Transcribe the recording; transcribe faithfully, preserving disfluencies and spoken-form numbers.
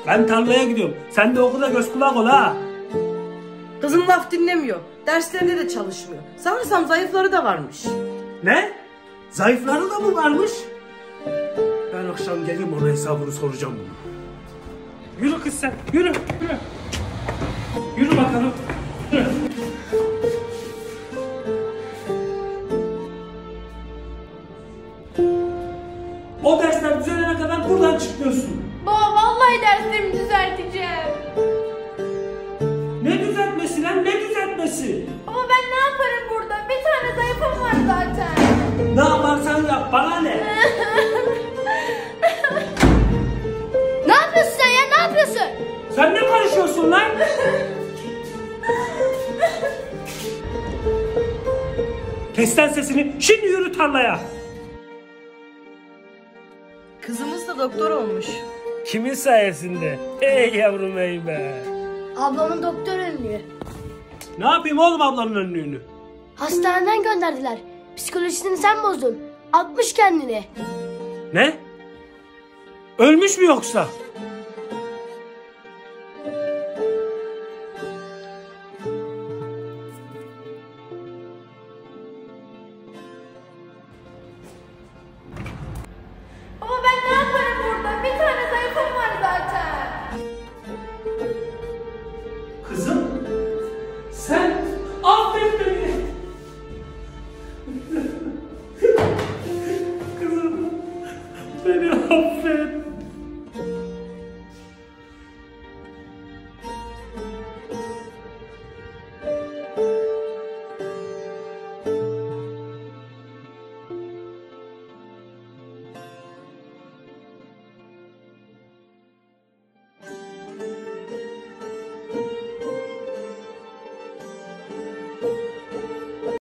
Ben tarlaya gidiyorum. Sen de okulda göz kulak ol ha. Kızım laf dinlemiyor. Derslerinde de çalışmıyor. Sanırsam zayıfları da varmış. Ne? Zayıfları da mı varmış? Ben akşam gelip ona hesabını soracağım bunu. Yürü kız sen, yürü, yürü. Yürü bakalım. Yürü. O dersler düzelene kadar buradan çıkmıyorsun. Baba vallahi derslerimi düzelteceğim. Ne düzeltmesi lan, ne düzeltmesi? Baba ben ne yaparım burada? Bir tane zayıfım var zaten. Ne yaparsan yap, bana ne? Ne yapıyorsun sen ya? Ne yapıyorsun? Sen ne karışıyorsun lan? Kes lan sesini, şimdi yürü tarlaya. Kızımız da doktor olmuş. Kimin sayesinde? Ey yavrum ey be. Ablamın doktor önlüğü. Ne yapayım oğlum ablanın önlüğünü? Hastaneden gönderdiler. Psikolojisini sen bozdun. Atmış kendini. Ne? Ölmüş mü yoksa? Baba ben ne yaparım burada? Bir tane zayıfım var zaten. Kızım, sen affet beni.